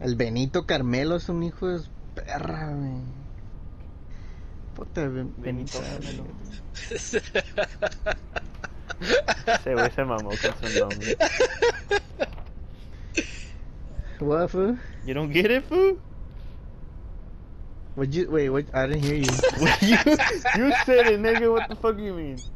El Benito Carmelo es un hijo de perra, güey. Puta, Benito Benito. Carmelo. Ese güey se mamó con su nombre. What, fool? You don't get it, fool? Wait, what? I didn't hear you. you said it, nigga. What the fuck you mean?